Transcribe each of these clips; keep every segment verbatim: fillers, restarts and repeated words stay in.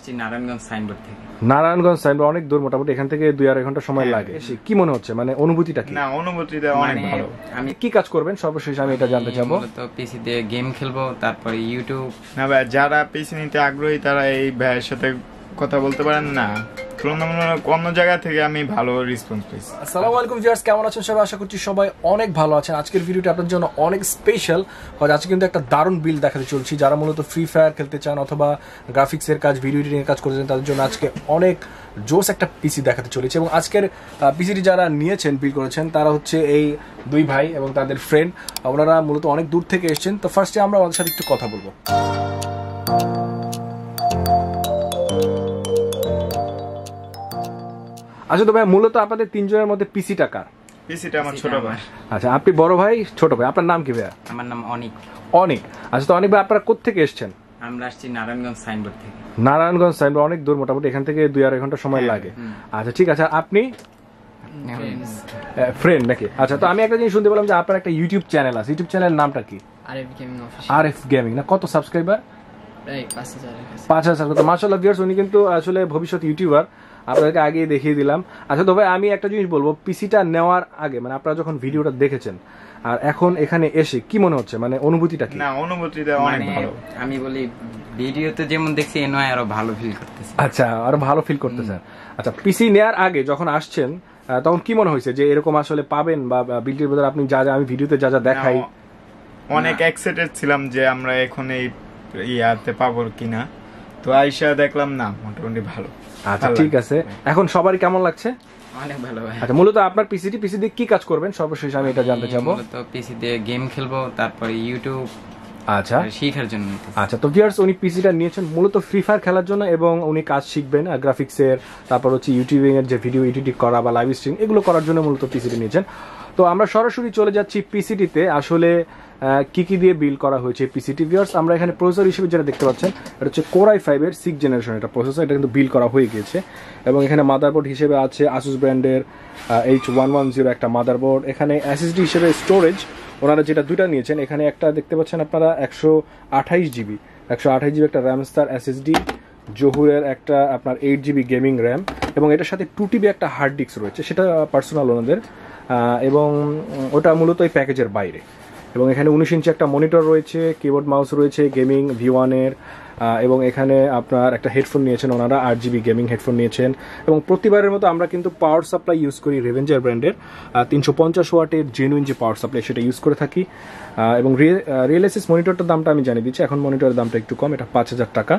আসছি নারায়ণগঞ্জ সাইনবোর্ড থেকে। নারায়ণগঞ্জ সাইনবোর্ড অনেক দূর, মোটামুটি এখান থেকে দুই আড়াই ঘন্টা সময় লাগে। কি মনে হচ্ছে, মানে অনুভূতিটা কি? না, অনুভূতিটা অনেক ভালো। আমি কি কাজ করবেন সর্বশেষ আমি এটা জানতে চাবো। তো পিসি তে গেম খেলবো, তারপরে ইউটিউব। না ভাই, যারা পিসি নিতে আগ্রহী তারা এই ভাইয়ের সাথে কথা বলতে পারেন। না, অন্য জায়গা থেকে আমি ভালো রেসপন্স পেয়েছি। আসসালামু আলাইকুম ভিউয়ার্স, কেমন আছেন সবাই? আশা করছি সবাই অনেক ভালো আছেন। আজকের ভিডিওটা আপনার জন্য অনেক স্পেশাল, কারণ আজকে কিন্তু একটা দারুণ বিল্ড দেখাতে চলছি। যারা মূলত ফ্রি ফায়ার খেলতে চান অথবা গ্রাফিক্সের কাজ, ভিডিও এডিটিং এর কাজ করতে চান, তাদের জন্য আজকে অনেক জোস একটা পিসি দেখাতে চলেছে। এবং আজকের পিসিটি যারা নিয়েছেন, বিল করেছেন, তারা হচ্ছে এই দুই ভাই এবং তাদের ফ্রেন্ড। ওনারা মূলত অনেক দূর থেকে এসেছেন। তো ফার্স্টে আমরা ওদের সাথে একটু কথা বলবো। আচ্ছা, তো ভাই মূলত আপনাদের তিনজনের মধ্যে পিসিটা কার? পিসিটা আমার ছোট ভাই। আচ্ছা, আপনি বড় ভাই, ছোট ভাই। আপনার নাম কি ভাইয়া? আমার নাম অনিক। অনিক। আচ্ছা, তো অনিক ভাই আপনারা কোত্থেকে এসেছেন? আমরা আসছি নারায়ণগঞ্জ সাইনবোর্ড থেকে। নারায়ণগঞ্জ সাইনবোর্ড অনেক দূর, মোটামুটি এখান থেকে দুই আড়াই ঘন্টা সময় লাগে। আচ্ছা ঠিক আছে। আপনি ফ্রেন্ড নাকি? আচ্ছা, তো আমি একটা জিনিস শুনতে পেলাম যে আপনার একটা ইউটিউব চ্যানেল আছে। ইউটিউব চ্যানেলের নামটা কি? RF gaming official. RF gaming না? কত সাবস্ক্রাইবার? প্রায় পাঁচ হাজার। পাঁচ হাজার। তো মাশাআল্লাহ ভিউয়ার্স, উনি কিন্তু আসলে ভবিষ্যৎ ইউটিউবার, আপনাদেরকে আগেই দেখিয়ে দিলাম। আচ্ছা, তো ভাই আমি একটা জিনিস বলবো, পিসিটা নেওয়ার আগে মানে আপনারা যখন ভিডিওটা দেখেছেন আর এখন এখানে এসে কি মনে হচ্ছে, মানে অনুভূতিটা কি? না, অনুভূতিটা অনেক ভালো। আমি বলি ভিডিওতে যেমন দেখছি এ নয় আরো ভালো ফিল করতেছি। আচ্ছা, আরো ভালো ফিল করতেছেন। আচ্ছা, পিসি নেওয়ার আগে যখন আসছেন তখন কি মনে হয়েছে যে এরকম আসলে পাবেন, বা বিল্ডের ভিতরে আপনি যা যা আমি ভিডিওতে যা যা দেখাই? অনেক এক্সাইটেড ছিলাম যে আমরা এখন এই ইয়াতে পাবো কিনা। তো আইসা দেখলাম না, মোটামুটি ভালো। আচ্ছা ঠিক আছে। এখন সবারই কেমন লাগছে? অনেক ভালো ভাই। আচ্ছা, মূলত আপনার পিসিটি পিসি দিয়ে কি কাজ করবেন সর্বশেষ আমি এটা জানতে চাবো। মূলত পিসি তে গেম খেলবো, তারপরে ইউটিউব আচ্ছা শেখার জন্য। আচ্ছা, তো ভিউয়ার্স উনি পিসিটা নিয়েছেন মূলত ফ্রি ফায়ার খেলার জন্য, এবং উনি কাজ শিখবেন গ্রাফিক্সের, তারপর হচ্ছে ইউটিউবিং এর যে ভিডিও এডিটিং করা বা লাইভ স্ট্রিম এগুলো করার জন্য মূলত পিসিটি নিয়েছেন। তো আমরা সরাসরি চলে যাচ্ছি পিসিটিতে আসলে কি কি দিয়ে বিল্ড করা হয়েছে পিসিটি। ভিউয়ার্স, আমরা এখানে প্রসেসর হিসেবে যেটা দেখতে পাচ্ছেন, এটা হচ্ছে কোর আই ফাইভ এর সিক্স জেনারেশন এটা প্রসেসর। এটা কিন্তু বিল্ড করা হয়ে গিয়েছে। এবং এখানে মাদারবোর্ড হিসেবে আছে আসুস ব্র্যান্ডের এইচ ওয়ান ওয়ান জিরো একটা মাদারবোর্ড। এখানে এসএসডি হিসেবে স্টোরেজ ওনারা যেটা দুইটা নিয়েছেন, এখানে একটা দেখতে পাচ্ছেন আপনারা একশো আঠাইশ জিবি একশো আঠাইশ জিবি একটা র্যাম স্টার এসএসডি, জহুরের একটা আপনার এইট জিবি গেমিং র্যাম, এবং এটার সাথে টু টিবি একটা হার্ড ডিস্ক রয়েছে, সেটা পার্সোনাল ওনাদের, এবং ওটা মূলত এই প্যাকেজের বাইরে। এবং এখানে উনিশ ইঞ্চি একটা মনিটর রয়েছে, কিবোর্ড মাউস রয়েছে গেমিং ভি ওয়ানের, এবং এখানে আপনার একটা হেডফোন নিয়েছেন ওনারা, আট জিবি গেমিং হেডফোন নিয়েছেন। এবং প্রতিবারের মতো আমরা কিন্তু পাওয়ার সাপ্লাই ইউজ করি রেভেঞ্জার ব্র্যান্ডের তিনশো পঞ্চাশ ওয়াটের জেনুইন যে পাওয়ার সাপ্লাই সেটা ইউজ করে থাকি। এবং রিয়েলএসএস মনিটরটার দামটা আমি জানিয়ে দিচ্ছি, এখন মনিটরের দামটা একটু কম, এটা পাঁচ হাজার টাকা।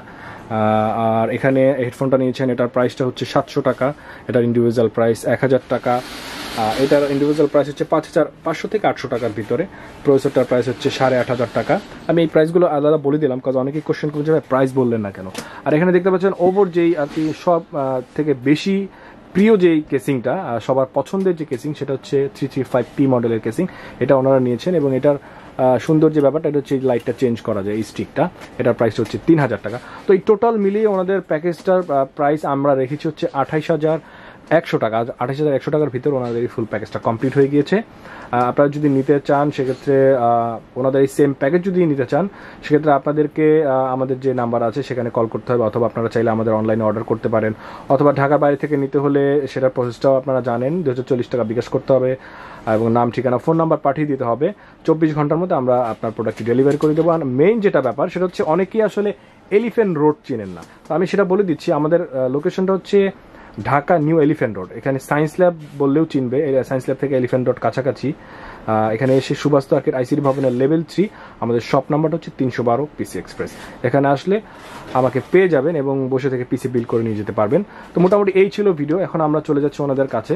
আর এখানে হেডফোনটা নিয়েছেন, এটার প্রাইসটা হচ্ছে সাতশো টাকা, এটার ইন্ডিভিজুয়াল প্রাইস এক হাজার টাকা, এটার ইন্ডিভিজুয়াল প্রাইস হচ্ছে পাঁচ হাজার পাঁচশো থেকে আটশো টাকার ভিতরে। প্রসেসরটার প্রাইস হচ্ছে সাড়ে আট হাজার টাকা। আমি এই প্রাইসগুলো আলাদা বলে দিলাম, কারণ অনেকেই কোশ্চেন করছে ভাই প্রাইস বললেন না কেন। আর এখানে দেখতে পাচ্ছেন ওভর যেই আর কি সব থেকে বেশি প্রিয় যেই কেসিংটা, সবার পছন্দের যে কেসিং, সেটা হচ্ছে থ্রি থ্রি ফাইভ পি মডেলের কেসিং, এটা ওনারা নিয়েছেন। এবং এটার সুন্দর যে ব্যাপারটা, এটা হচ্ছে লাইটটা চেঞ্জ করা যায় এই স্টিকটা, এটার প্রাইস হচ্ছে তিন হাজার টাকা। তো এই টোটাল মিলিয়ে ওনাদের প্যাকেজটার প্রাইস আমরা রেখেছি হচ্ছে আঠাইশ হাজার একশো টাকা। আঠাইশ হাজার একশো টাকার ভিতরে ওনাদের এই ফুল প্যাকেজটা কমপ্লিট হয়ে গিয়েছে। আপনারা যদি নিতে চান সেক্ষেত্রে ওনাদের এই সেম প্যাকেজ যদি নিতে চান সেক্ষেত্রে আপনাদেরকে আমাদের যে নাম্বার আছে সেখানে কল করতে হবে, অথবা আপনারা চাইলে আমাদের অনলাইনে অর্ডার করতে পারেন, অথবা ঢাকার বাইরে থেকে নিতে হলে সেটার প্রসেসটাও আপনারা জানেন, দুই হাজার চল্লিশ টাকা বিকাশ করতে হবে এবং নাম ঠিকানা ফোন নাম্বার পাঠিয়ে দিতে হবে। চব্বিশ ঘন্টার মধ্যে আমরা আপনার প্রোডাক্টটি ডেলিভারি করে দেবো। আর মেইন যেটা ব্যাপার সেটা হচ্ছে অনেকেই আসলে এলিফ্যান্ট রোড চেনেন না, তো আমি সেটা বলে দিচ্ছি। আমাদের লোকেশনটা হচ্ছে ঢাকা নিউ এলিফ্যান্ট রোড, এখানে সায়েন্স ল্যাব বললেও চিনবে, সায়েন্স ল্যাব থেকে এলিফ্যান্ট রোড কাছাকাছি। এখানে এসে সুবাস্তু আর্কেড আইসিডি ভবনের লেভেল থ্রি, আমাদের শপ নাম্বারটা হচ্ছে তিনশো বারো পিসি এক্সপ্রেস। এখানে আসলে আমাকে পেয়ে যাবেন এবং বসে থেকে পিসি বিল করে নিয়ে যেতে পারবেন। তো মোটামুটি এই ছিল ভিডিও, এখন আমরা চলে যাচ্ছি ওনাদের কাছে।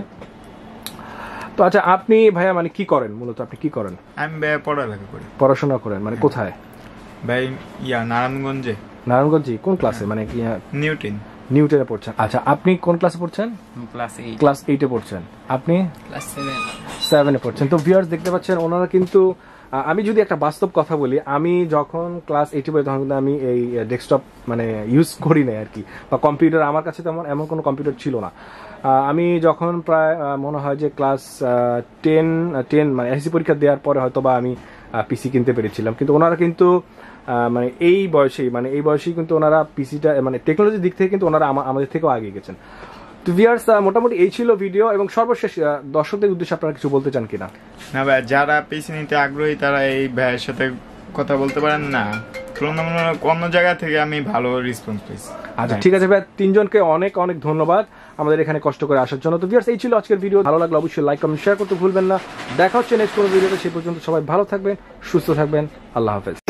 তো আচ্ছা, আপনি ভাইয়া মানে কি করেন মূলত? আপনি কি করেন? আমি ভাইয়া পড়ালেখা করি। পড়াশোনা করেন মানে কোথায়? ভাই ইয়া নারায়ণগঞ্জে। নারায়ণগঞ্জে কোন ক্লাসে? মানে কি নিউটন। নিউটনে পড়ছেন। আচ্ছা, আপনি কোন ক্লাসে পড়ছেন? Class eight. ক্লাস এইটে পড়ছেন। আপনি? Class seven. সেভেনে পড়ছেন। তো ভিউয়ার্স দেখতে পাচ্ছেন ওনারা কিন্তু, আমি যদি একটা বাস্তব কথা বলি, আমি যখন ক্লাস এইটে পড়ি তখন কিন্তু আমি এই ডেস্কটপ মানে ইউজ করি না আর কি, বা কম্পিউটার আমার কাছে তেমন এমন কোনো কম্পিউটার ছিল না। আমি যখন প্রায় মনে হয় যে ক্লাস টেন টেন মানে এসএসসি পরীক্ষা দেওয়ার পরে হয়তো বা আমি পিসি কিনতে পেরেছিলাম। কিন্তু ওনারা কিন্তু মানে এই বয়সেই মানে এই বয়সেই কিন্তু ওনারা পিসিটা মানে টেকনোলজির দিক থেকে কিন্তু ওনারা আমাদের থেকেও আগে গেছেন। তো ভিউয়ার্স মোটামুটি এই ছিল ভিডিও, এবং সর্বশেষ দর্শকদের উদ্দেশ্যে আপনারা কিছু বলতে চান কিনা? না ভাই, যারা পিসি নিতে আগ্রহী তারা এই ভাইয়ের সাথে কথা বলতে পারেন না, তুলনামূলক অন্য জায়গা থেকে আমি ভালো রেসপন্স পেয়েছি। আচ্ছা ঠিক আছে ভাই, তিনজনকে অনেক অনেক ধন্যবাদ আমাদের এখানে কষ্ট করে আসার জন্য। তো ভিউয়ার্স এই ছিল আজকের ভিডিও, ভালো লাগলে অবশ্যই লাইক কমেন্ট শেয়ার করতে ভুলবেন না। দেখা হচ্ছে নেক্সট কোনো ভিডিওতে, সেই পর্যন্ত সবাই ভালো থাকবেন, সুস্থ থাকবেন, আল্লাহ হাফেজ।